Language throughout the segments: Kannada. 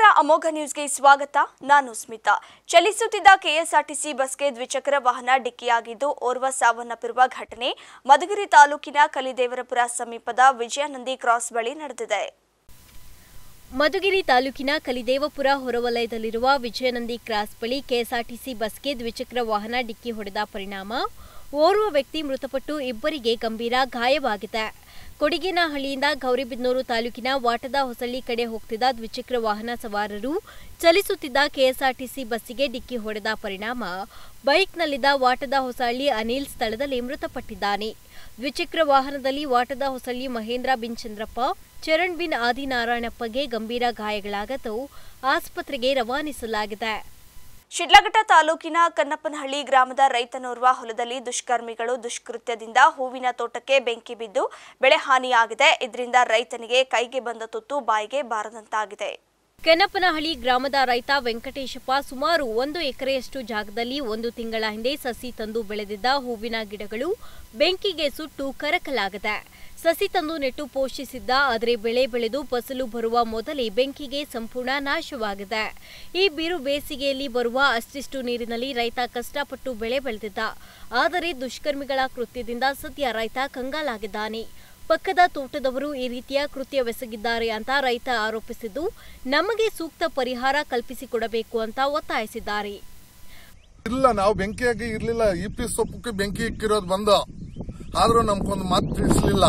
ಅಮೋಘ ನ್ಯೂಸ್ಗೆ ಸ್ವಾಗತ. ನಾನು ಸ್ಮಿತಾ. ಚಲಿಸುತ್ತಿದ್ದ ಕೆಎಸ್ಆರ್ಟಿಸಿ ಬಸ್ಗೆ ದ್ವಿಚಕ್ರ ವಾಹನ ಡಿಕ್ಕಿಯಾಗಿದ್ದು ಓರ್ವ ಸಾವನ್ನಪ್ಪಿರುವ ಘಟನೆ ಮಧುಗಿರಿ ತಾಲೂಕಿನ ಕಲಿದೇವರಪುರ ಸಮೀಪದ ವಿಜಯನಂದಿ ಕ್ರಾಸ್ ಬಳಿ ನಡೆದಿದೆ. ಮಧುಗಿರಿ ತಾಲೂಕಿನ ಕಲಿದೇವಪುರ ಹೊರವಲಯದಲ್ಲಿರುವ ವಿಜಯನಂದಿ ಕ್ರಾಸ್ ಬಳಿ ಕೆಎಸ್ಆರ್ಟಿಸಿ ಬಸ್ಗೆ ದ್ವಿಚಕ್ರ ವಾಹನ ಡಿಕ್ಕಿ ಹೊಡೆದ ಪರಿಣಾಮ ಓರ್ವ ವ್ಯಕ್ತಿ ಮೃತಪಟ್ಟು ಇಬ್ಬರಿಗೆ ಗಂಭೀರ ಗಾಯವಾಗಿದೆ. ಕೊಡಿಗೇನಹಳ್ಳಿಯಿಂದ ಗೌರಿಬಿದನೂರು ತಾಲೂಕಿನ ವಾಟದ ಹೊಸಳ್ಳಿ ಕಡೆ ಹೋಗುತ್ತಿದ್ದ ದ್ವಿಚಕ್ರ ವಾಹನ ಸವಾರರು ಚಲಿಸುತ್ತಿದ್ದ ಕೆಎಸ್ಆರ್ಟಿಸಿ ಬಸ್ಸಿಗೆ ಡಿಕ್ಕಿ ಹೊಡೆದ ಪರಿಣಾಮ ಬೈಕ್ನಲ್ಲಿದ್ದ ವಾಟದ ಹೊಸಳ್ಳಿ ಅನಿಲ್ ಸ್ಥಳದಲ್ಲಿ ಮೃತಪಟ್ಟಿದ್ದಾನೆ. ದ್ವಿಚಕ್ರ ವಾಹನದಲ್ಲಿ ವಾಟದ ಹೊಸಳ್ಳಿ ಮಹೇಂದ್ರ ಬಿನ್ ಚಂದ್ರಪ್ಪ, ಚರಣ್ ಬಿನ್ ಆದಿನಾರಾಯಣಪ್ಪಗೆ ಗಂಭೀರ ಗಾಯಗಳಾಗಿದ್ದು ಆಸ್ಪತ್ರೆಗೆ ರವಾನಿಸಲಾಗಿದೆ. ಶಿಡ್ಲಘಟ್ಟ ತಾಲೂಕಿನ ಕನ್ನಪ್ಪನಹಳ್ಳಿ ಗ್ರಾಮದ ರೈತನೋರ್ವ ಹೊಲದಲ್ಲಿ ದುಷ್ಕರ್ಮಿಗಳು ದುಷ್ಕೃತ್ಯದಿಂದ ಹೂವಿನ ತೋಟಕ್ಕೆ ಬೆಂಕಿ ಬಿದ್ದು ಬೆಳೆ ಹಾನಿಯಾಗಿದೆ. ಇದರಿಂದ ರೈತನಿಗೆ ಕೈಗೆ ಬಂದ ತುತ್ತು ಬಾಯಿಗೆ ಬಾರದಂತಾಗಿದೆ. ಕನ್ನಪ್ಪನಹಳ್ಳಿ ಗ್ರಾಮದ ರೈತ ವೆಂಕಟೇಶಪ್ಪ ಸುಮಾರು 1 ಎಕರೆಯಷ್ಟು ಜಾಗದಲ್ಲಿ 1 ತಿಂಗಳ ಹಿಂದೆ ಸಸಿ ತಂದು ಬೆಳೆದಿದ್ದ ಹೂವಿನ ಗಿಡಗಳು ಬೆಂಕಿಗೆ ಸುಟ್ಟು ಕರಕಲಾಗಿದೆ. ಸಸಿ ತಂದು ನೆಟ್ಟು ಪೋಷಿಸಿದ್ದ ಆದರೆ ಬೆಳೆ ಬೆಳೆದು ಫಸಲು ಬರುವ ಮೊದಲೇ ಬೆಂಕಿಗೆ ಸಂಪೂರ್ಣ ನಾಶವಾಗಿದೆ. ಈ ಬಿರು ಬೇಸಿಗೆಯಲ್ಲಿ ಬರುವ ಅಷ್ಟಿಷ್ಟು ನೀರಿನಲ್ಲಿ ರೈತ ಕಷ್ಟಪಟ್ಟು ಬೆಳೆ ಬೆಳೆದಿದ್ದ. ಆದರೆ ದುಷ್ಕರ್ಮಿಗಳ ಕೃತ್ಯದಿಂದ ಸದ್ಯ ರೈತ ಕಂಗಾಲಾಗಿದ್ದಾನೆ. ಪಕ್ಕದ ತೋಟದವರು ಈ ರೀತಿಯ ಕೃತ್ಯವೆಸಗಿದ್ದಾರೆ ಅಂತ ರೈತ ಆರೋಪಿಸಿದ್ದು, ನಮಗೆ ಸೂಕ್ತ ಪರಿಹಾರ ಕಲ್ಪಿಸಿಕೊಡಬೇಕು ಅಂತ ಒತ್ತಾಯಿಸಿದ್ದಾರೆ. ಇಲ್ಲ, ನಾವು ಬೆಂಕಿಯಾಗಿ ಇರ್ಲಿಲ್ಲ. ಇಪಿ ಸೊಪ್ಪಕ್ಕೆ ಬೆಂಕಿ ಇಕ್ಕಿರೋದು ಬಂದು ಆದ್ರೂ ನಮ್ಗೊಂದು ಮಾತು ತಿಳಿಸ್ಲಿಲ್ಲ.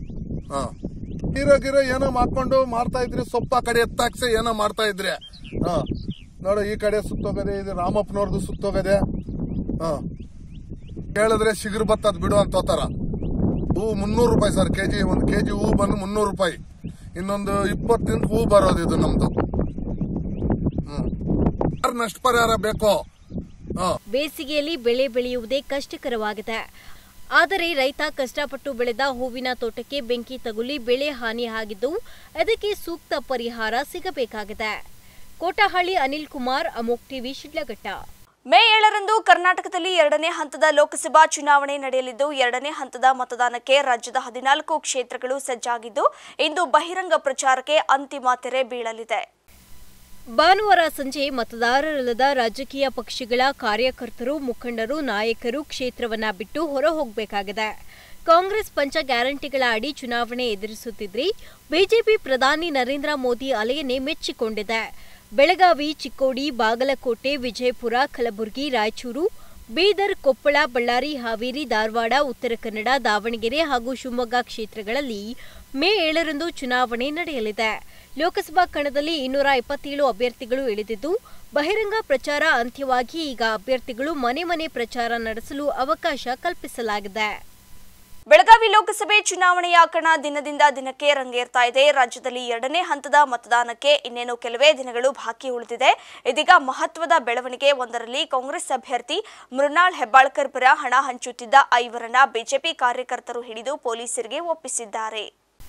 ಗಿರೋ ಏನೋ ಮಾಡ್ಕೊಂಡು ಮಾಡ್ತಾ ಇದ್ರಿ, ಸೊಪ್ಪ ಕಡೆ ಎತ್ತಾಕ್ಸಿ ಏನೋ ಮಾಡ್ತಾ ಇದ್ರಿ. ನೋಡು, ಈ ಕಡೆ ಸುತ್ತೋಗದೆ, ಇದು ರಾಮಪ್ಪನವ್ರದ್ದು ಸುತ್ತೋಗದೆ. ಕೇಳಿದ್ರೆ ಶಿಗ್ರು ಬತ್ತದ್ ಬಿಡು ಅಂತ ಹೋತಾರ. ಹೂ 300 ರೂಪಾಯಿ ಸರ್ ಕೆಜಿ. 1 ಕೆಜಿ ಹೂ ಬಂದು 300 ರೂಪಾಯಿ. ಇನ್ನೊಂದು 20 ದಿನಕ್ಕೆ ಹೂ ಬರೋದು ಇದು ನಮ್ದು. ನಷ್ಟ ಪರಿಹಾರ ಬೇಕು. ಬೇಸಿಗೆಯಲ್ಲಿ ಬೆಳೆ ಬೆಳೆಯುವುದೇ ಕಷ್ಟಕರವಾಗಿದೆ. ಆದರೆ ರೈತ ಕಷ್ಟಪಟ್ಟು ಬೆಳೆದ ಹೂವಿನ ತೋಟಕ್ಕೆ ಬೆಂಕಿ ತಗುಲಿ ಬೆಳೆ ಹಾನಿಯಾಗಿದ್ದು ಅದಕ್ಕೆ ಸೂಕ್ತ ಪರಿಹಾರ ಸಿಗಬೇಕಾಗಿದೆ. ಕೋಟಹಳ್ಳಿ ಅನಿಲ್ ಕುಮಾರ್, ಅಮೋಕ್ ಟಿವಿ, ಶಿಡ್ಲಘಟ್ಟ. ಮೇ 7ರಂದು ಕರ್ನಾಟಕದಲ್ಲಿ 2ನೇ ಹಂತದ ಲೋಕಸಭಾ ಚುನಾವಣೆ ನಡೆಯಲಿದ್ದು 2ನೇ ಹಂತದ ಮತದಾನಕ್ಕೆ ರಾಜ್ಯದ 14 ಕ್ಷೇತ್ರಗಳು ಸಜ್ಜಾಗಿದ್ದು ಇಂದು ಬಹಿರಂಗ ಪ್ರಚಾರಕ್ಕೆ ಅಂತಿಮ ತೆರೆ ಬೀಳಲಿದೆ. ಭಾನುವಾರ ಸಂಜೆ ಮತದಾರರಲ್ಲದ ರಾಜಕೀಯ ಪಕ್ಷಗಳ ಕಾರ್ಯಕರ್ತರು, ಮುಖಂಡರು, ನಾಯಕರು ಕ್ಷೇತ್ರವನ್ನ ಬಿಟ್ಟು ಹೊರ ಹೋಗಬೇಕಾಗಿದೆ. ಕಾಂಗ್ರೆಸ್ ಪಂಚ ಗ್ಯಾರಂಟಿಗಳ ಅಡಿ ಚುನಾವಣೆ ಎದುರಿಸುತ್ತಿದ್ರೆ ಬಿಜೆಪಿ ಪ್ರಧಾನಿ ನರೇಂದ್ರ ಮೋದಿ ಅಲೆಯನ್ನೇ ಮೆಚ್ಚಿಕೊಂಡಿದೆ. ಬೆಳಗಾವಿ, ಚಿಕ್ಕೋಡಿ, ಬಾಗಲಕೋಟೆ, ವಿಜಯಪುರ, ಕಲಬುರಗಿ, ರಾಯಚೂರು, ಬೀದರ್, ಕೊಪ್ಪಳ, ಬಳ್ಳಾರಿ, ಹಾವೇರಿ, ಧಾರವಾಡ, ಉತ್ತರ ಕನ್ನಡ, ದಾವಣಗೆರೆ ಹಾಗೂ ಶಿವಮೊಗ್ಗ ಕ್ಷೇತ್ರಗಳಲ್ಲಿ ಮೇ 7ರಂದು ಚುನಾವಣೆ ನಡೆಯಲಿದೆ. ಲೋಕಸಭಾ ಕಣದಲ್ಲಿ 227 ಅಭ್ಯರ್ಥಿಗಳು ಇಳಿದಿದ್ದು ಬಹಿರಂಗ ಪ್ರಚಾರ ಅಂತ್ಯವಾಗಿ ಈಗ ಅಭ್ಯರ್ಥಿಗಳು ಮನೆ ಮನೆ ಪ್ರಚಾರ ನಡೆಸಲು ಅವಕಾಶ ಕಲ್ಪಿಸಲಾಗಿದೆ. ಬೆಳಗಾವಿ ಲೋಕಸಭೆ ಚುನಾವಣೆಯ ಕಣ ದಿನದಿಂದ ದಿನಕ್ಕೆ ರಂಗೇರ್ತಾ ಇದೆ. ರಾಜ್ಯದಲ್ಲಿ 2ನೇ ಹಂತದ ಮತದಾನಕ್ಕೆ ಇನ್ನೇನು ಕೆಲವೇ ದಿನಗಳು ಬಾಕಿ ಉಳಿದಿದೆ. ಇದೀಗ ಮಹತ್ವದ ಬೆಳವಣಿಗೆ ಒಂದರಲ್ಲಿ ಕಾಂಗ್ರೆಸ್ ಅಭ್ಯರ್ಥಿ ಮೃಣಾಲ್ ಹೆಬ್ಬಾಳ್ಕರ್ ಪರ ಹಣ ಹಂಚುತ್ತಿದ್ದ 5ರನ್ನ ಬಿಜೆಪಿ ಕಾರ್ಯಕರ್ತರು ಹಿಡಿದು ಪೊಲೀಸರಿಗೆ ಒಪ್ಪಿಸಿದ್ದಾರೆ.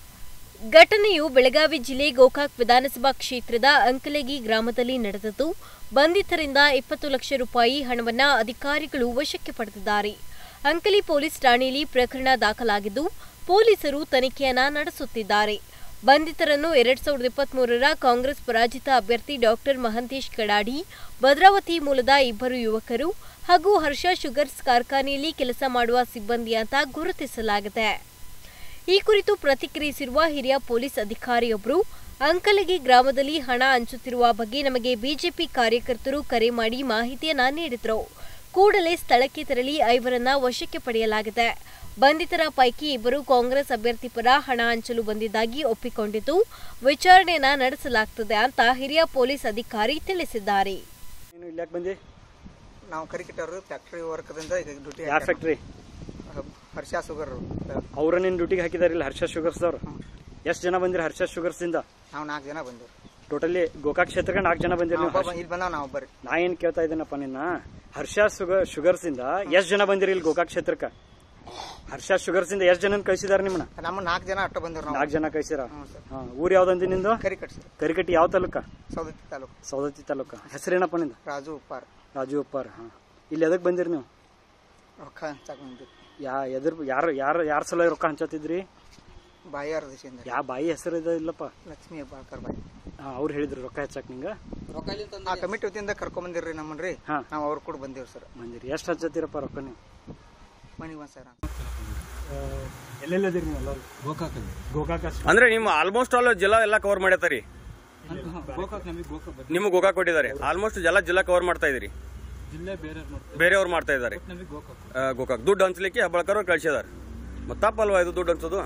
ಘಟನೆಯು ಬೆಳಗಾವಿ ಜಿಲ್ಲೆ ಗೋಕಾಕ್ ವಿಧಾನಸಭಾ ಕ್ಷೇತ್ರದ ಅಂಕಲಗಿ ಗ್ರಾಮದಲ್ಲಿ ನಡೆದಿದ್ದು ಬಂಧಿತರಿಂದ 20 ಲಕ್ಷ ರೂಪಾಯಿ ಹಣವನ್ನು ಅಧಿಕಾರಿಗಳು ವಶಕ್ಕೆ ಪಡೆದಿದ್ದಾರೆ. ಅಂಕಲಿ ಪೊಲೀಸ್ ಠಾಣೆಯಲ್ಲಿ ಪ್ರಕರಣ ದಾಖಲಾಗಿದ್ದು ಪೊಲೀಸರು ತನಿಖೆಯನ್ನ ನಡೆಸುತ್ತಿದ್ದಾರೆ. ಬಂಧಿತರನ್ನು 2023ರ ಕಾಂಗ್ರೆಸ್ ಪರಾಜಿತ ಅಭ್ಯರ್ಥಿ ಡಾಕ್ಟರ್ ಮಹಂತೇಶ್ ಕಡಾಡಿ, ಭದ್ರಾವತಿ ಮೂಲದ 2 ಯುವಕರು ಹಾಗೂ ಹರ್ಷ ಶುಗರ್ಸ್ ಕಾರ್ಖಾನೆಯಲ್ಲಿ ಕೆಲಸ ಮಾಡುವ ಸಿಬ್ಬಂದಿ ಅಂತ ಗುರುತಿಸಲಾಗಿದೆ. ಈ ಕುರಿತು ಪ್ರತಿಕ್ರಿಯಿಸಿರುವ ಹಿರಿಯ ಪೊಲೀಸ್ ಅಧಿಕಾರಿಯೊಬ್ಬರು, ಅಂಕಲಗಿ ಗ್ರಾಮದಲ್ಲಿ ಹಣ ಹಂಚುತ್ತಿರುವ ಬಗ್ಗೆ ನಮಗೆ ಬಿಜೆಪಿ ಕಾರ್ಯಕರ್ತರು ಕರೆ ಮಾಡಿ ಮಾಹಿತಿಯನ್ನ ನೀಡಿದ್ರು. ಕೂಡಲೇ ಸ್ಥಳಕ್ಕೆ ತೆರಳಿ 5ರನ್ನ ವಶಕ್ಕೆ ಪಡೆಯಲಾಗಿದೆ. ಬಂಧಿತರ ಪೈಕಿ 2 ಕಾಂಗ್ರೆಸ್ ಅಭ್ಯರ್ಥಿ ಪರ ಹಣ ಹಂಚಲು ಬಂದಿದ್ದಾಗಿ ಒಪ್ಪಿಕೊಂಡಿದ್ದು ವಿಚಾರಣೆಯನ್ನ ನಡೆಸಲಾಗುತ್ತದೆ ಅಂತ ಹಿರಿಯ ಪೊಲೀಸ್ ಅಧಿಕಾರಿ ತಿಳಿಸಿದ್ದಾರೆ. ನಾವು ಕರಿಕಟ್ಟರು ಫ್ಯಾಕ್ಟರಿ ವರ್ಕದಿಂದ ಡ್ಯೂಟಿ. ಯಾವ ಫ್ಯಾಕ್ಟರಿ? ಹರ್ಷ ಶುಗರ್. ಅವ್ರನ್ನೇನು ಡ್ಯೂಟಿಗೆ ಹಾಕಿದಾರಿಲ್ಲ ಹರ್ಷ ಶುಗರ್ಸ್ ಅವ್ರು? ಎಷ್ಟು ಜನ ಬಂದಿರಿ ಹರ್ಷ ಶುಗರ್ಸ್ ಇಂದ? ನಾವು 4 ಜನ ಬಂದಿವಿ. ಟೋಟಲಿ ಗೋಕಾಕ್ ಕ್ಷೇತ್ರಕ್ಕೆ 4 ಜನ ಬಂದಿರಿ. ಇಲ್ಲಿ ಬಂದ ನಾವು ಬರ್ರಿ. ನಾ ಏನ್ ಕೇಳ್ತಾ ಇದ್ದೀನಪ್ಪ ನಿನ್ನ, ಹರ್ಷ ಶುಗರ್ಸ್ ಇಂದ ಎಷ್ಟು ಜನ ಬಂದಿರಿ ಇಲ್ಲಿ ಗೋಕಾಕ್ ಕ್ಷೇತ್ರಕ್ಕೆ? ಹರ್ಷ ಶುಗರ್ಸ್ ಇಂದ ಎಷ್ಟು ಜನ ಕಳಿಸಿದಾರೆ ನಿಮ್ಮನ್ನ? ನಮ್ಮ 4 ಜನ ಅಟ್ಟ ಬಂದಿರು. 4 ಜನ ಕಳಿಸಿರ. ಊರ್ ಯಾವ್ದಂದಿ ನಿಂದು? ಕರಿಕಟ್ಟಿ. ಕರಿಕಟ್ಟಿ ಯಾವ ತಾಲೂಕ? ಸೌದತ್ತಿ ತಾಲೂಕು. ಸೌದತ್ತಿ ತಾಲೂಕ. ಹೆಸರೇನಪ್ಪ ನಿಂದ? ರಾಜು ಉಪ್ಪಾರ್. ರಾಜು ಉಪ್ಪಾರ್. ಇಲ್ಲಿ ಎದಕ್ ಬಂದಿರಿ ನೀವು? ರೊಕ್ಕ ಹಂಚಾಕ ಬಂದಿರಿ. ಯಾರ ಸಲ ರೊಕ್ಕ ಹಂಚತ್ತಿದ್ರಿ? ಬಾಯಿಯಾರ ದೇಶದಿಂದ. ಯಾವ ಬಾಯಿ ಹೆಸರು ಇಲ್ಲಪ್ಪ? ಲಕ್ಷ್ಮೀ ಹೆಬ್ಬಾಳ್ಕರ್ ಬಾಯಿ. ಅವ್ರು ಹೇಳಿದ್ರು ರೊಕ್ಕ ಹೆಚ್ಚಾಕ್ ನಿಂಗೆ ಆ ಕಮಿಟಿ ವತಿಯಿಂದ ಕರ್ಕೊಂಡ್ ಬಂದಿರ್ರಿ ನಮ್ಮನ್ರಿ. ನಾವು ಅವ್ರು ಕೂಡ ಬಂದಿವ್ರಿ ಸರ್. ಬಂದಿರಿ. ಎಷ್ಟು ಹಚ್ಚತ್ತೀರಪ್ಪ ರೊಕ್ಕ ನೀವು? ಮನಿಗೆ ಬಂದ್ ಸರ್. ಎಲ್ಲೆಲ್ಲದಿರಿ ನೀವು ಎಲ್ಲರೂ? ಗೋಕಾಕ ಅಂದ್ರೆ ನಿಮ್ಮ ಆಲ್ಮೋಸ್ಟ್ ಆಲ್ ಜಿಲ್ಲಾ ಎಲ್ಲ ಕವರ್ ಮಾಡತ್ತಾರಿ. ನಿಮ್ಗೆ ಗೋಕಾಕ್ ಕೊಟ್ಟಿದ್ದಾರೆ. ಆಲ್ಮೋಸ್ಟ್ ಜಿಲ್ಲಾ ಕವರ್ ಮಾಡ್ತಾ ಇದೀರಿ. ಬೇರೆಯವ್ರು ಮಾಡ್ತಾ ಇದ್ದಾರೆ ಗೋಕಾಕ್. ದುಡ್ಡು ಹಂಚ್ಲಿಕ್ಕೆ ಹೆಬ್ಬಾಳ್ಕರ್ ಕಳ್ಸಿದಾರೆ. ಮತ್ತೆ ತಪ್ಪಲ್ವಾ ಇದು ದುಡ್ಡು ಹಂಚೋದು?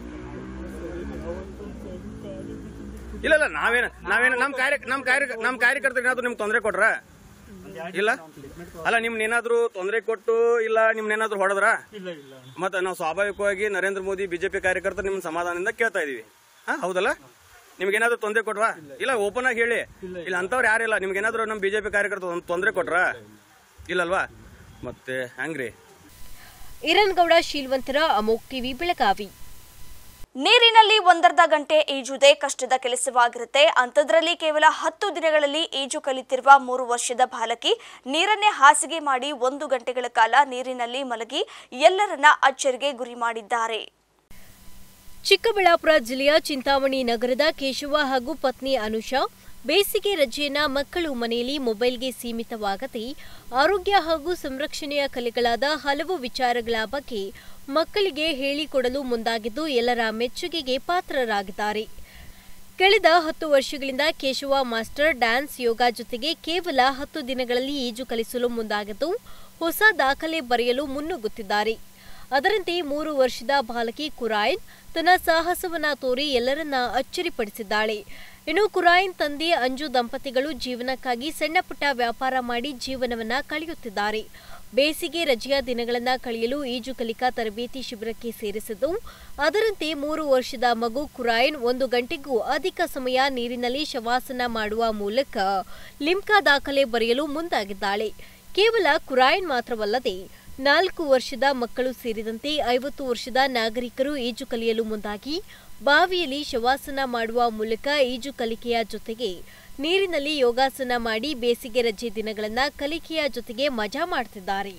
ಇಲ್ಲ ನಾವೇನ ನಮ್ಮ ಕಾರ್ಯಕರ್ತರಿಗೆ ನಿಮ್ಗೆ ತೊಂದರೆ ಕೊಟ್ರ? ಇಲ್ಲ ಅಲ್ಲ, ನಿಮ್ನೇನಾದ್ರೂ ತೊಂದರೆ ಕೊಟ್ಟು ಇಲ್ಲ ನಿಮ್ನೇನಾದ್ರೂ ಹೊಡೆದ್ರ? ಮತ್ತೆ ನಾವು ಸ್ವಾಭಾವಿಕವಾಗಿ ನರೇಂದ್ರ ಮೋದಿ ಬಿಜೆಪಿ ಕಾರ್ಯಕರ್ತರು ನಿಮ್ ಸಮಾಧಾನದಿಂದ ಕೇಳ್ತಾ ಇದೀವಿ. ಹೌದಲ್ಲ? ನಿಮ್ಗೇನಾದ್ರೂ ತೊಂದರೆ ಕೊಟ್ವಾ? ಇಲ್ಲ, ಓಪನ್ ಆಗಿ ಹೇಳಿ. ಇಲ್ಲ ಅಂತವ್ರು ಯಾರಿಲ್ಲ. ನಿಮ್ಗೇನಾದ್ರೂ ನಮ್ ಬಿಜೆಪಿ ಕಾರ್ಯಕರ್ತರು ತೊಂದರೆ ಕೊಟ್ರ? ಇಲ್ಲಲ್ವಾ? ಮತ್ತೆ ಹಂಗ್ರಿ. ಈರನ್ಗೌಡ ಶೀಲ್ವಂತರ, ಅಮೋಕ್ ಟಿವಿ, ಬೆಳಗಾವಿ. ನೀರಿನಲ್ಲಿ 1.5 ಗಂಟೆ ಈಜುವುದೇ ಕಷ್ಟದ ಕೆಲಸವಾಗಿರುತ್ತೆ. ಅಂಥದ್ರಲ್ಲಿ ಕೇವಲ 10 ದಿನಗಳಲ್ಲಿ ಈಜು ಕಲಿತಿರುವ 3 ವರ್ಷದ ಬಾಲಕಿ ನೀರನ್ನೇ ಹಾಸಿಗೆ ಮಾಡಿ 1 ಗಂಟೆಗಳ ಕಾಲ ನೀರಿನಲ್ಲಿ ಮಲಗಿ ಎಲ್ಲರನ್ನ ಅಚ್ಚರಿಗೆ ಗುರಿ ಮಾಡಿದ್ದಾರೆ. ಚಿಕ್ಕಬಳ್ಳಾಪುರ ಜಿಲ್ಲೆಯ ಚಿಂತಾಮಣಿ ನಗರದ ಕೇಶವ ಹಾಗೂ ಪತ್ನಿ ಅನುಷಾ ಬೇಸಿಗೆ ರಜೆಯನ್ನ ಮಕ್ಕಳು ಮನೆಯಲ್ಲಿ ಮೊಬೈಲ್ಗೆ ಸೀಮಿತವಾಗದೆ ಆರೋಗ್ಯ ಹಾಗೂ ಸಂರಕ್ಷಣೆಯ ಕಲೆಗಳಾದ ಹಲವು ವಿಚಾರಗಳ ಬಗ್ಗೆ ಮಕ್ಕಳಿಗೆ ಹೇಳಿಕೊಡಲು ಮುಂದಾಗಿದ್ದು ಎಲ್ಲರ ಮೆಚ್ಚುಗೆಗೆ ಪಾತ್ರರಾಗಿದ್ದಾರೆ. ಕಳೆದ 10 ವರ್ಷಗಳಿಂದ ಕೇಶವ ಮಾಸ್ಟರ್ ಡ್ಯಾನ್ಸ್, ಯೋಗ ಜೊತೆಗೆ ಕೇವಲ 10 ದಿನಗಳಲ್ಲಿ ಈಜು ಕಲಿಸಲು ಮುಂದಾಗಿದ್ದು ಹೊಸ ದಾಖಲೆ ಬರೆಯಲು ಮುನ್ನುಗ್ಗುತ್ತಿದ್ದಾರೆ. ಅದರಂತೆ 3 ವರ್ಷದ ಬಾಲಕಿ ಕುರಾಯನ್ ತನ್ನ ಸಾಹಸವನ್ನ ತೋರಿ ಎಲ್ಲರನ್ನ ಅಚ್ಚರಿಪಡಿಸಿದ್ದಾಳೆ. ಇನ್ನು ಕುರಾಯನ್ ತಂದೆ ಅಂಜು ದಂಪತಿಗಳು ಜೀವನಕ್ಕಾಗಿ ಸಣ್ಣಪುಟ್ಟ ವ್ಯಾಪಾರ ಮಾಡಿ ಜೀವನವನ್ನ ಕಳೆಯುತ್ತಿದ್ದಾರೆ. ಬೇಸಿಗೆ ರಜೆಯ ದಿನಗಳನ್ನು ಕಳೆಯಲು ಈಜು ಕಲಿಕಾ ತರಬೇತಿ ಶಿಬಿರಕ್ಕೆ ಸೇರಿಸಿದ್ದು, ಅದರಂತೆ 3 ವರ್ಷದ ಮಗು ಕುರಾಯನ್ 1 ಗಂಟೆಗೂ ಅಧಿಕ ಸಮಯ ನೀರಿನಲ್ಲಿ ಶವಾಸನ ಮಾಡುವ ಮೂಲಕ ಲಿಮ್ಕಾ ದಾಖಲೆ ಬರೆಯಲು ಮುಂದಾಗಿದ್ದಾಳೆ. ಕೇವಲ ಕುರಾಯನ್ ಮಾತ್ರವಲ್ಲದೆ 4 ವರ್ಷದ ಮಕ್ಕಳು ಸೇರಿದಂತೆ 50 ವರ್ಷದ ನಾಗರಿಕರು ಈಜು ಕಲಿಯಲು ಮುಂದಾಗಿ ಬಾವಿಯಲ್ಲಿ ಶವಾಸನ ಮಾಡುವ ಮೂಲಕ ಈಜು ಕಲಿಕೆಯ ಜೊತೆಗೆ ನೀರಿನಲ್ಲಿ ಯೋಗಾಸನ ಮಾಡಿ ಬೇಸಿಗೆ ರಜೆ ದಿನಗಳನ್ನು ಕಲಿಕೆಯ ಜೊತೆಗೆ ಮಜಾ ಮಾಡುತ್ತಿದ್ದಾರೆ.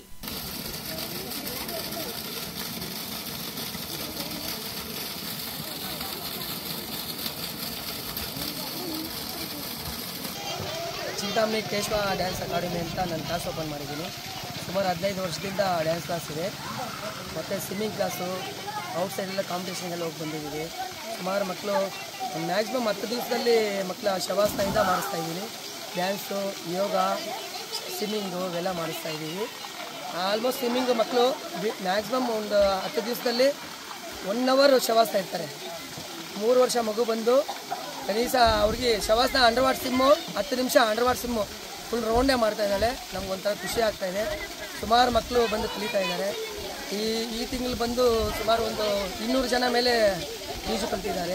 ಚಿಂತಾಮಣಿ ಕೇಶವ ಡ್ಯಾನ್ಸ್ ಅಕಾಡೆಮಿ ಅಂತ ನಾನು ಕ್ಲಾಸ್ ಓಪನ್ ಮಾಡಿದ್ದೀನಿ. ಸುಮಾರು 15 ವರ್ಷದಿಂದ ಡ್ಯಾನ್ಸ್ ಕ್ಲಾಸ್ ಇದೆ. ಮತ್ತು ಸ್ವಿಮ್ಮಿಂಗ್ ಕ್ಲಾಸು, ಔಟ್ಸೈಡೆಲ್ಲ ಕಾಂಪಿಟೇಷನ್ಗೆಲ್ಲ ಹೋಗಿ ಬಂದಿದ್ದೀವಿ. ಸುಮಾರು ಮಕ್ಕಳು ಮ್ಯಾಕ್ಸಿಮಮ್ 10 ದಿವಸದಲ್ಲಿ ಮಕ್ಕಳ ಶವಾಸನದಿಂದ ಮಾಡಿಸ್ತಾ ಇದ್ದೀವಿ. ಡ್ಯಾನ್ಸು, ಯೋಗ, ಸ್ವಿಮ್ಮಿಂಗು ಇವೆಲ್ಲ ಮಾಡಿಸ್ತಾ ಇದ್ದೀವಿ. ಆಲ್ಮೋಸ್ಟ್ ಸ್ವಿಮ್ಮಿಂಗು ಮಕ್ಕಳು ಮ್ಯಾಕ್ಸಿಮಮ್ ಒಂದು 10 ದಿವಸದಲ್ಲಿ 1 ಅವರ್ ಶವಾಸನ ಇರ್ತಾರೆ. 3 ವರ್ಷ ಮಗು ಬಂದು ಕನೀಸ ಅವ್ರಿಗೆ ಶವಾಸನ ಅಂಡರ್ ವಾಟರ್ ಸ್ವಿಮ್ಮು 10 ನಿಮಿಷ ಅಂಡರ್ ವಾಟರ್ ಸ್ವಿಮ್ಮು ಫುಲ್ ರೌಂಡೇ ಮಾಡ್ತಾ ಇದ್ದಾಳೆ. ನಮ್ಗೊಂಥರ ಖುಷಿ ಆಗ್ತಾಯಿದೆ. ಸುಮಾರು ಮಕ್ಕಳು ಬಂದು ಕಲಿತಾ ಇದ್ದಾರೆ. ಈ ತಿಂಗಳು ಬಂದು ಸುಮಾರು ಒಂದು 200 ಜನ ಮೇಲೆ ಈಜು ಕಲಿತಿದ್ದಾರೆ.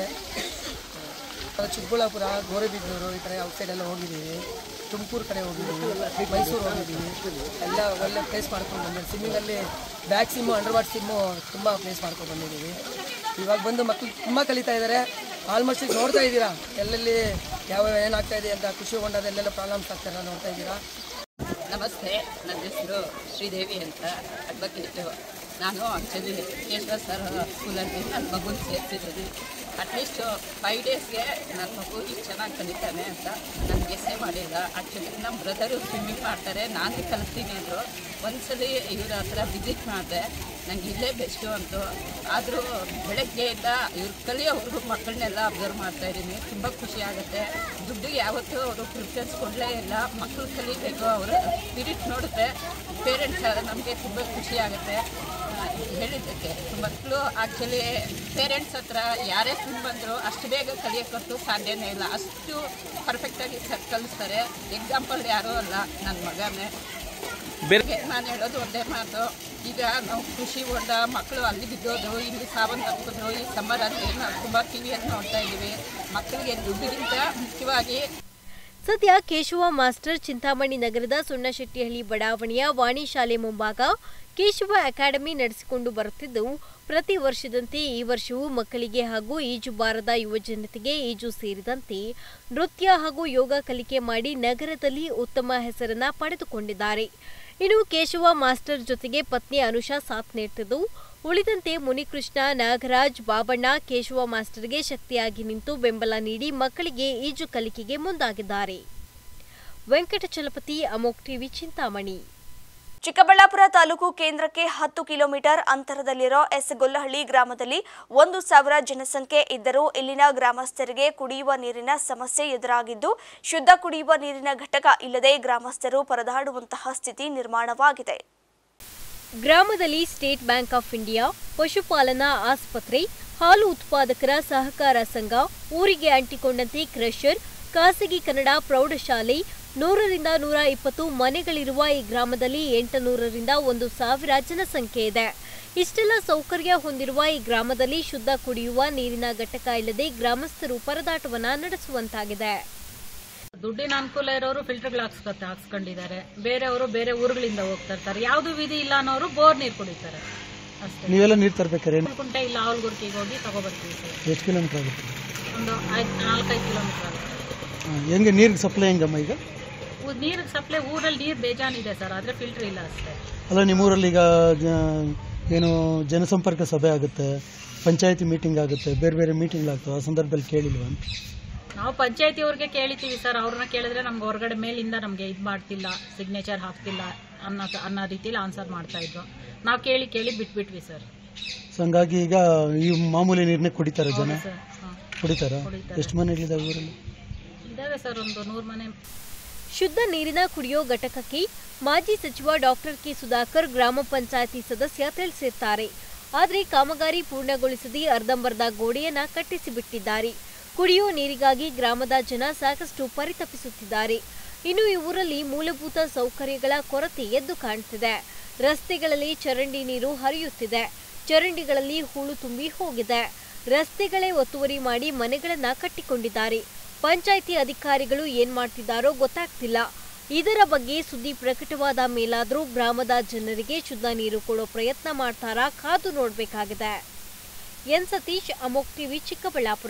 ಚಿಕ್ಕಬಳ್ಳಾಪುರ, ಗೋರೆಬಿದನೂರು ಈ ಕಡೆ ಔಟ್ಸೈಡೆಲ್ಲ ಹೋಗಿದ್ದೀವಿ. ತುಮಕೂರು ಕಡೆ ಹೋಗಿದ್ದೀವಿ, ಮೈಸೂರು ಹೋಗಿದ್ದೀವಿ. ಎಲ್ಲ ಒಳ್ಳೆ ಪ್ಲೇಸ್ ಮಾಡ್ಕೊಂಡು ಬಂದಿದ್ದೀವಿ. ಸ್ವಿಮ್ಮಿಂಗಲ್ಲಿ back swim, under water swim ತುಂಬ ಪ್ಲೇಸ್ ಮಾಡ್ಕೊಂಡು ಬಂದಿದ್ದೀವಿ. ಇವಾಗ ಬಂದು ಮಕ್ಕಳು ತುಂಬ ಕಲಿತಾ ಇದ್ದಾರೆ. ಆಲ್ಮೋಸ್ಟ್ ಈಗ ನೋಡ್ತಾ ಇದ್ದೀರಾ ಎಲ್ಲೆಲ್ಲಿ ಯಾವ ಏನಾಗ್ತಾ ಇದೆ ಅಂತ ಖುಷಿ ಕೊಂಡಾದ ಎಲ್ಲೆಲ್ಲ ಪ್ರಾಬ್ಲಮ್ಸ್ ಆಗ್ತಾರೆ ನೋಡ್ತಾ ಇದ್ದೀರಾ. ನಮಸ್ತೆ, ನನ್ನ ಹೆಸರು ಶ್ರೀದೇವಿ ಅಂತ, ಅಡ್ವೊಕೇಟು. ನಾನು ಆ್ಯಕ್ಚುಲಿ ಕೇಶವ ಸರ್ ಸ್ಕೂಲಲ್ಲಿ ನನ್ನ ಮಗುನ ಸೇರ್ತಿದ್ದೀನಿ. ಅಟ್ಲೀಸ್ಟು 5 ಡೇಸ್ಗೆ ನನ್ನ ಮಗು ಇಷ್ಟು ಚೆನ್ನಾಗಿ ಕಲಿತಾನೆ ಅಂತ ನನಗೆ ಗೆಸ್ಸೇ ಮಾಡಿಲ್ಲ. ಆ್ಯಕ್ಚುಲಿ ನಮ್ಮ ಬ್ರದರು ಸ್ವಿಮ್ಮಿಂಗ್ ಮಾಡ್ತಾರೆ, ನಾನು ಕಲಿಸ್ತೀನಿ ಅಂದರು. ಒಂದ್ಸಲಿ ಇವ್ರ ಹತ್ರ ವಿಸಿಟ್ ಮಾಡಿದೆ. ನನಗೆ ಇಲ್ಲೇ ಬೆಸ್ಟು ಅಂತು. ಆದರೂ ಬೆಳಗ್ಗೆಯಿಂದ ಇವ್ರು ಕಲಿಯೋವ್ರಿಗೂ ಮಕ್ಕಳನ್ನೆಲ್ಲ ಅಬ್ಸರ್ವ್ ಮಾಡ್ತಾಯಿದ್ದೀನಿ. ತುಂಬ ಖುಷಿ ಆಗುತ್ತೆ. ದುಡ್ಡಿಗೆ ಯಾವತ್ತೂ ಅವರು ಪ್ರಿಫರೆನ್ಸ್ ಕೊಡಲೇ ಇಲ್ಲ. ಮಕ್ಕಳು ಕಲಿಬೇಕು, ಅವರ ಸ್ಪಿರಿಟ್ ನೋಡಿದ್ರೆ ಪೇರೆಂಟ್ಸ್ ನಮಗೆ ತುಂಬ ಖುಷಿ ಆಗುತ್ತೆ ಹೇಳಿದ್ದಕ್ಕೆ. ಮಕ್ಕಳು ಆ್ಯಕ್ಚುಲಿ ಪೇರೆಂಟ್ಸ್ ಹತ್ರ ಯಾರೇ ಸ್ವಿಮ್ ಬಂದರೂ ಅಷ್ಟು ಬೇಗ ಕಲಿಯೋಕ್ಕಂತೂ ಸಾಧ್ಯನೇ ಇಲ್ಲ. ಅಷ್ಟು ಪರ್ಫೆಕ್ಟಾಗಿ ಕಲಿಸ್ತಾರೆ. ಎಕ್ಸಾಂಪಲ್ ಯಾರೂ ಅಲ್ಲ, ನನ್ನ ಮಗನೇ. ನಾನು ಹೇಳೋದು ಒಂದೇ ಮಾತು, ಈಗ ನಾವು ಕೃಷಿ ಹೊಂಡ ಮಕ್ಕಳು ಅಲ್ಲಿ ಬಿದ್ದೋದು, ಇಲ್ಲಿ ಸಾವನ್ನಪ್ಪಿದ್ರು. ಈ ಸಮ್ಮರಲ್ಲಿ ನಾವು ತುಂಬ ಟಿವಿಯಲ್ಲಿ ನೋಡ್ತಾ ಇದ್ದೀವಿ. ಮಕ್ಕಳಿಗೆ ದುಡ್ಡಿಗಿಂತ ಮುಖ್ಯವಾಗಿ ಸದ್ಯ ಕೇಶವ ಮಾಸ್ಟರ್ ಚಿಂತಾಮಣಿ ನಗರದ ಸುಣ್ಣಶೆಟ್ಟಿಹಳ್ಳಿ ಬಡಾವಣೆಯ ವಾಣಿ ಶಾಲೆ ಮುಂಭಾಗ ಕೇಶವ ಅಕಾಡೆಮಿ ನಡೆಸಿಕೊಂಡು ಬರುತ್ತಿದ್ದು, ಪ್ರತಿ ವರ್ಷದಂತೆ ಈ ವರ್ಷವೂ ಮಕ್ಕಳಿಗೆ ಹಾಗೂ ಈಜು ಬಾರದ ಯುವಜನತೆಗೆ ಈಜು ಸೇರಿದಂತೆ ನೃತ್ಯ ಹಾಗೂ ಯೋಗ ಕಲಿಕೆ ಮಾಡಿ ನಗರದಲ್ಲಿ ಉತ್ತಮ ಹೆಸರನ್ನ ಪಡೆದುಕೊಂಡಿದ್ದಾರೆ. ಇನ್ನು ಕೇಶವ ಮಾಸ್ಟರ್ ಜೊತೆಗೆ ಪತ್ನಿ ಅನುಷಾ ಸಾಥ್ ನೀಡುತ್ತಿದ್ದು, ಉಳಿದಂತೆ ಮುನಿಕೃಷ್ಣ, ನಾಗರಾಜ್, ಬಾಬಣ್ಣ ಕೇಶವ ಮಾಸ್ಟರ್ಗೆ ಶಕ್ತಿಯಾಗಿ ನಿಂತು ಬೆಂಬಲ ನೀಡಿ ಮಕ್ಕಳಿಗೆ ಈಜು ಕಲಿಕೆಗೆ ಮುಂದಾಗಿದ್ದಾರೆ. ವೆಂಕಟಚಲಪತಿ, ಅಮೋಕ್ ಟಿವಿ, ಚಿಂತಾಮಣಿ. ಚಿಕ್ಕಬಳ್ಳಾಪುರ ತಾಲೂಕು ಕೇಂದ್ರಕ್ಕೆ 10 ಕಿಲೋಮೀಟರ್ ಅಂತರದಲ್ಲಿರೋ ಎಸ್ ಗೊಲ್ಲಹಳ್ಳಿ ಗ್ರಾಮದಲ್ಲಿ 1,000 ಜನಸಂಖ್ಯೆ ಇದ್ದರೂ ಇಲ್ಲಿನ ಗ್ರಾಮಸ್ಥರಿಗೆ ಕುಡಿಯುವ ನೀರಿನ ಸಮಸ್ಯೆ ಎದುರಾಗಿದ್ದು, ಶುದ್ಧ ಕುಡಿಯುವ ನೀರಿನ ಘಟಕ ಇಲ್ಲದೆ ಗ್ರಾಮಸ್ಥರು ಪರದಾಡುವಂತಹ ಸ್ಥಿತಿ ನಿರ್ಮಾಣವಾಗಿದೆ. ಗ್ರಾಮದಲ್ಲಿ ಸ್ಟೇಟ್ ಬ್ಯಾಂಕ್ ಆಫ್ ಇಂಡಿಯಾ, ಪಶುಪಾಲನಾ ಆಸ್ಪತ್ರೆ, ಹಾಲು ಉತ್ಪಾದಕರ ಸಹಕಾರ ಸಂಘ, ಊರಿಗೆ ಅಂಟಿಕೊಂಡಂತೆ ಕ್ರಷರ್, ಖಾಸಗಿ ಕನ್ನಡ ಪ್ರೌಢಶಾಲೆ, 100ರಿಂದ 120 ಮನೆಗಳಿರುವ ಈ ಗ್ರಾಮದಲ್ಲಿ 800ರಿಂದ 1,000 ಜನಸಂಖ್ಯೆ ಇದೆ. ಇಷ್ಟೆಲ್ಲ ಸೌಕರ್ಯ ಹೊಂದಿರುವ ಈ ಗ್ರಾಮದಲ್ಲಿ ಶುದ್ಧ ಕುಡಿಯುವ ನೀರಿನ ಘಟಕ ಇಲ್ಲದೆ ಗ್ರಾಮಸ್ಥರು ಪರದಾಟವನ್ನ ನಡೆಸುವಂತಾಗಿದೆ. ದುಡ್ಡಿನ ಅನುಕೂಲ ಇರೋರು ಫಿಲ್ಟರ್ಗಳು ಹಾಕ್ಸ್ಕೊಂಡಿದ್ದಾರೆ, ಬೇರೆಯವರು ಬೇರೆ ಊರುಗಳಿಂದ ಹೋಗ್ತಾ ಇರ್ತಾರೆ. ಯಾವ್ದು ವಿಧಿ ಇಲ್ಲ ಅನ್ನೋರು ಬೋರ್ ನೀರು ಕುಡಿತಾರೆ ಅಷ್ಟೇ. ನೀವೆಲ್ಲ ನೀರು ತರಬೇಕಾರೆ ಕುಂಟೆ ಇಲ್ಲ ಆಲ್ಗುರ್ಕಿಗೆ ಹೋಗಿ ತಗೋಬರ್ತೀವಿ ಸರ್. ಎಷ್ಟು ಕಿಲೋಮೀಟರ್ ಆಗುತ್ತೆ? ಒಂದು 4-5 ಕಿಲೋಮೀಟರ್ ಆಗುತ್ತೆ. ಹೆಂಗೆ ನೀರಿಗೆ ಸಪ್ಲೈ ಹೆಂಗಮ್ಮ ಈಗ? ನೀರಿಗೆ ಸಪ್ಲೈ ಊರಲ್ಲಿ ನೀರು ಬೇಜಾನಿದೆ ಸರ್, ಆದ್ರೆ ಫಿಲ್ಟರ್ ಇಲ್ಲ ಅಷ್ಟೇ. ಅಲ್ಲ, ನಿಮ್ಮೂರಲ್ಲಿ ಈಗ ಏನು ಜನಸಂಪರ್ಕ ಸಭೆ ಆಗುತ್ತೆ, ಪಂಚಾಯತಿ ಮೀಟಿಂಗ್ ಆಗುತ್ತೆ, ಬೇರೆ ಬೇರೆ ಮೀಟಿಂಗ್ ಆಗ್ತವೆ, ಆ ಸಂದರ್ಭದಲ್ಲಿ ಕೇಳಿಲ್ವಾ? ನಾವು ಪಂಚಾಯತಿ ಅವ್ರಿಗೆ ಕೇಳಿತೀವಿ ಸರ್. ಅವ್ರನ್ನ ಕೇಳಿದ್ರೆ ನಮ್ಗೆ ಹೊರಗಡೆ ಮೇಲಿಂದ ನಮ್ಗೆ ಇದು ಮಾಡ್ತಿಲ್ಲ, ಸಿಗ್ನೇಚರ್ ಹಾಕ್ತಿಲ್ಲ ಅನ್ನೋ ರೀತಿಯಲ್ಲಿ ಆನ್ಸರ್ ಮಾಡ್ತಾ ಇದ್ರು. ನಾವು ಕೇಳಿ ಬಿಟ್ಬಿಟ್ವಿ ಸರ್. ಹಂಗಾಗಿ ಈಗ ಈ ಮಾಮೂಲಿ ನೀರನ್ನೇ ಕುಡಿತಾರೆ ಜನ? ಸರ್ ಕುಡಿತಾರ? ಎಷ್ಟು ಮನೆಗಳಿದಾವೆ ಊರಲ್ಲಿ? ಇದಾವೆ ಸರ್, ಒಂದು 100 ಮನೆ. ಶುದ್ಧ ನೀರಿನ ಕುಡಿಯೋ ಘಟಕಕ್ಕೆ ಮಾಜಿ ಸಚಿವ ಡಾಕ್ಟರ್ ಕೆ ಸುಧಾಕರ್ ಗ್ರಾಮ ಪಂಚಾಯಿತಿ ಸದಸ್ಯ ತಿಳಿಸಿದ್ದಾರೆ. ಆದರೆ ಕಾಮಗಾರಿ ಪೂರ್ಣಗೊಳಿಸದೆ ಅರ್ಧಂಬರ್ಧ ಗೋಡೆಯನ್ನ ಕಟ್ಟಿಸಿಬಿಟ್ಟಿದ್ದಾರೆ. ಕುಡಿಯೋ ನೀರಿಗಾಗಿ ಗ್ರಾಮದ ಜನ ಸಾಕಷ್ಟು ಪರಿತಪಿಸುತ್ತಿದ್ದಾರೆ. ಇನ್ನು ಈ ಊರಲ್ಲಿ ಮೂಲಭೂತ ಸೌಕರ್ಯಗಳ ಕೊರತೆ ಎದ್ದು ಕಾಣುತ್ತಿದೆ. ರಸ್ತೆಗಳಲ್ಲಿ ಚರಂಡಿ ನೀರು ಹರಿಯುತ್ತಿದೆ, ಚರಂಡಿಗಳಲ್ಲಿ ಹೂಳು ತುಂಬಿ ಹೋಗಿದೆ. ರಸ್ತೆಗಳೇ ಒತ್ತುವರಿ ಮಾಡಿ ಮನೆಗಳನ್ನ ಕಟ್ಟಿಕೊಂಡಿದ್ದಾರೆ. ಪಂಚಾಯಿತಿ ಅಧಿಕಾರಿಗಳು ಏನ್ ಮಾಡ್ತಿದ್ದಾರೋ ಗೊತ್ತಾಗ್ತಿಲ್ಲ. ಇದರ ಬಗ್ಗೆ ಸುದ್ದಿ ಪ್ರಕಟವಾದ ಮೇಲಾದರೂ ಗ್ರಾಮದ ಜನರಿಗೆ ಶುದ್ಧ ನೀರು ಕೊಡೋ ಪ್ರಯತ್ನ ಮಾಡ್ತಾರಾ ಕಾದು ನೋಡಬೇಕಾಗಿದೆ. ಎನ್ ಸತೀಶ್, ಅಮೋಕ್ ಟಿವಿ, ಚಿಕ್ಕಬಳ್ಳಾಪುರ.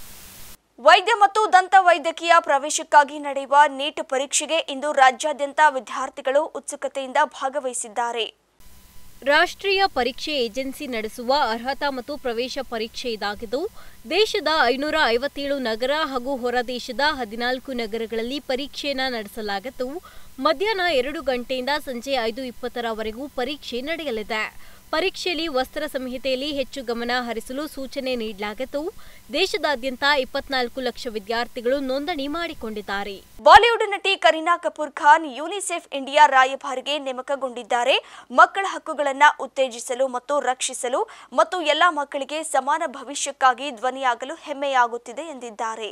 ವೈದ್ಯ ಮತ್ತು ದಂತ ವೈದ್ಯಕೀಯ ಪ್ರವೇಶಕ್ಕಾಗಿ ನಡೆಯುವ ನೀಟ್ ಪರೀಕ್ಷೆಗೆ ಇಂದು ರಾಜ್ಯಾದ್ಯಂತ ವಿದ್ಯಾರ್ಥಿಗಳು ಉತ್ಸುಕತೆಯಿಂದ ಭಾಗವಹಿಸಿದ್ದಾರೆ. ರಾಷ್ಟ್ರೀಯ ಪರೀಕ್ಷೆ ಏಜೆನ್ಸಿ ನಡೆಸುವ ಅರ್ಹತಾ ಮತ್ತು ಪ್ರವೇಶ ಪರೀಕ್ಷೆ ಇದಾಗಿದ್ದು, ದೇಶದ 557 ನಗರ ಹಾಗೂ ಹೊರ ದೇಶದ 14 ನಗರಗಳಲ್ಲಿ ಪರೀಕ್ಷೆಯನ್ನು ನಡೆಸಲಾಗಿದ್ದು, ಮಧ್ಯಾಹ್ನ 2 ಗಂಟೆಯಿಂದ ಸಂಜೆ 5:20ರವರೆಗೂ ಪರೀಕ್ಷೆ ನಡೆಯಲಿದೆ. ಪರೀಕ್ಷೆಯಲ್ಲಿ ವಸ್ತ್ರ ಸಂಹಿತೆಯಲ್ಲಿ ಹೆಚ್ಚು ಗಮನ ಹರಿಸಲು ಸೂಚನೆ ನೀಡಲಾಗಿದ್ದು, ದೇಶದಾದ್ಯಂತ 24 ಲಕ್ಷ ವಿದ್ಯಾರ್ಥಿಗಳು ನೋಂದಣಿ ಮಾಡಿಕೊಂಡಿದ್ದಾರೆ. ಬಾಲಿವುಡ್ ನಟಿ ಕರೀನಾ ಕಪೂರ್ ಖಾನ್ ಯುನಿಸೆಫ್ ಇಂಡಿಯಾ ರಾಯಭಾರಿಗೆ ನೇಮಕಗೊಂಡಿದ್ದಾರೆ. ಮಕ್ಕಳ ಹಕ್ಕುಗಳನ್ನು ಉತ್ತೇಜಿಸಲು ಮತ್ತು ರಕ್ಷಿಸಲು ಮತ್ತು ಎಲ್ಲ ಮಕ್ಕಳಿಗೆ ಸಮಾನ ಭವಿಷ್ಯಕ್ಕಾಗಿ ಧ್ವನಿಯಾಗಲು ಹೆಮ್ಮೆಯಾಗುತ್ತಿದೆ ಎಂದಿದ್ದಾರೆ.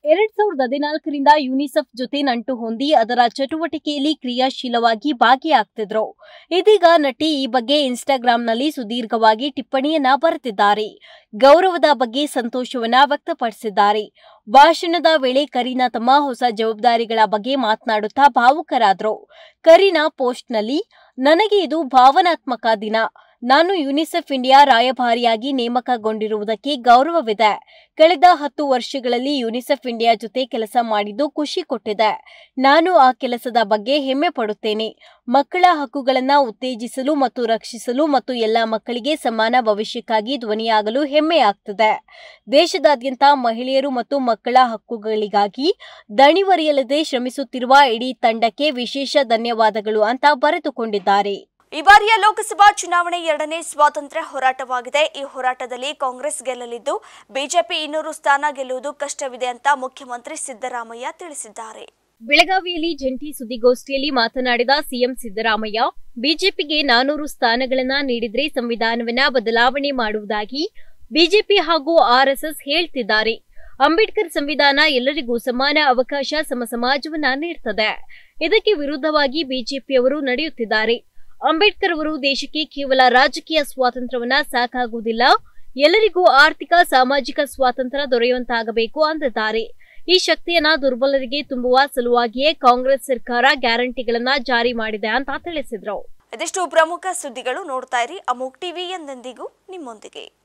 2014ರಿಂದ ಯುನಿಸೆಫ್ ಜೊತೆ ನಂಟು ಹೊಂದಿ ಅದರ ಚಟುವಟಿಕೆಯಲ್ಲಿ ಕ್ರಿಯಾಶೀಲವಾಗಿ ಭಾಗಿಯಾಗ್ತಿದ್ರು. ಇದೀಗ ನಟಿ ಈ ಬಗ್ಗೆ ಇನ್ಸ್ಟಾಗ್ರಾಂನಲ್ಲಿ ಸುದೀರ್ಘವಾಗಿ ಟಿಪ್ಪಣಿಯನ್ನ ಬರೆದಿದ್ದಾರೆ. ಗೌರವದ ಬಗ್ಗೆ ಸಂತೋಷವನ್ನ ವ್ಯಕ್ತಪಡಿಸಿದ್ದಾರೆ. ಭಾಷಣದ ವೇಳೆ ಕರೀನಾ ತಮ್ಮ ಹೊಸ ಜವಾಬ್ದಾರಿಗಳ ಬಗ್ಗೆ ಮಾತನಾಡುತ್ತಾ ಭಾವುಕರಾದರು. ಕರೀನಾ ಪೋಸ್ಟ್ನಲ್ಲಿ, ನನಗೆ ಇದು ಭಾವನಾತ್ಮಕ ದಿನ. ನಾನು ಯುನಿಸೆಫ್ ಇಂಡಿಯಾ ರಾಯಭಾರಿಯಾಗಿ ನೇಮಕಗೊಂಡಿರುವುದಕ್ಕೆ ಗೌರವವಿದೆ. ಕಳೆದ 10 ವರ್ಷಗಳಲ್ಲಿ ಯುನಿಸೆಫ್ ಇಂಡಿಯಾ ಜೊತೆ ಕೆಲಸ ಮಾಡಿದ್ದು ಖುಷಿ ಕೊಟ್ಟಿದೆ. ನಾನು ಆ ಕೆಲಸದ ಬಗ್ಗೆ ಹೆಮ್ಮೆ ಪಡುತ್ತೇನೆ. ಮಕ್ಕಳ ಹಕ್ಕುಗಳನ್ನು ಉತ್ತೇಜಿಸಲು ಮತ್ತು ರಕ್ಷಿಸಲು ಮತ್ತು ಎಲ್ಲ ಮಕ್ಕಳಿಗೆ ಸಮಾನ ಭವಿಷ್ಯಕ್ಕಾಗಿ ಧ್ವನಿಯಾಗಲು ಹೆಮ್ಮೆಯಾಗ್ತದೆ. ದೇಶದಾದ್ಯಂತ ಮಹಿಳೆಯರು ಮತ್ತು ಮಕ್ಕಳ ಹಕ್ಕುಗಳಿಗಾಗಿ ದಣಿವರಿಯಲ್ಲದೆ ಶ್ರಮಿಸುತ್ತಿರುವ ಇಡೀ ತಂಡಕ್ಕೆ ವಿಶೇಷ ಧನ್ಯವಾದಗಳು ಅಂತ ಬರೆದುಕೊಂಡಿದ್ದಾರೆ. ಈ ಬಾರಿಯ ಲೋಕಸಭಾ ಚುನಾವಣೆ 2ನೇ ಸ್ವಾತಂತ್ರ್ಯ ಹೋರಾಟವಾಗಿದೆ. ಈ ಹೋರಾಟದಲ್ಲಿ ಕಾಂಗ್ರೆಸ್ ಗೆಲ್ಲಲಿದ್ದು, ಬಿಜೆಪಿ 200 ಸ್ಥಾನ ಗೆಲ್ಲುವುದು ಕಷ್ಟವಿದೆ ಅಂತ ಮುಖ್ಯಮಂತ್ರಿ ಸಿದ್ದರಾಮಯ್ಯ ತಿಳಿಸಿದ್ದಾರೆ. ಬೆಳಗಾವಿಯಲ್ಲಿ ಜಂಟಿ ಸುದ್ದಿಗೋಷ್ಠಿಯಲ್ಲಿ ಮಾತನಾಡಿದ ಸಿಎಂ ಸಿದ್ದರಾಮಯ್ಯ, ಬಿಜೆಪಿಗೆ 400 ಸ್ಥಾನಗಳನ್ನ ನೀಡಿದ್ರೆ ಸಂವಿಧಾನವನ್ನ ಬದಲಾವಣೆ ಮಾಡುವುದಾಗಿ ಬಿಜೆಪಿ ಹಾಗೂ ಆರ್ಎಸ್ಎಸ್ ಹೇಳ್ತಿದ್ದಾರೆ. ಅಂಬೇಡ್ಕರ್ ಸಂವಿಧಾನ ಎಲ್ಲರಿಗೂ ಸಮಾನ ಅವಕಾಶ, ಸಮಸಮಾಜವನ್ನ ನೀಡುತ್ತದೆ. ಇದಕ್ಕೆ ವಿರುದ್ಧವಾಗಿ ಬಿಜೆಪಿಯವರು ನಡೆಯುತ್ತಿದ್ದಾರೆ. ಅಂಬೇಡ್ಕರ್ ಅವರು ದೇಶಕ್ಕೆ ಕೇವಲ ರಾಜಕೀಯ ಸ್ವಾತಂತ್ರ್ಯವನ್ನ ಸಾಕಾಗುವುದಿಲ್ಲ, ಎಲ್ಲರಿಗೂ ಆರ್ಥಿಕ ಸಾಮಾಜಿಕ ಸ್ವಾತಂತ್ರ್ಯ ದೊರೆಯುವಂತಾಗಬೇಕು ಅಂದಿದ್ದಾರೆ. ಈ ಶಕ್ತಿಯನ್ನ ದುರ್ಬಲರಿಗೆ ತುಂಬುವ ಸಲುವಾಗಿಯೇ ಕಾಂಗ್ರೆಸ್ ಸರ್ಕಾರ ಗ್ಯಾರಂಟಿಗಳನ್ನ ಜಾರಿ ಮಾಡಿದೆ ಅಂತ ತಿಳಿಸಿದ್ರು. ಇದಿಷ್ಟು ಪ್ರಮುಖ ಸುದ್ದಿಗಳು. ನೋಡ್ತಾ ಇರಿ ಅಮೋಘ್ ಟಿವಿ, ಎಂದೆಂದಿಗೂ ನಿಮ್ಮೊಂದಿಗೆ.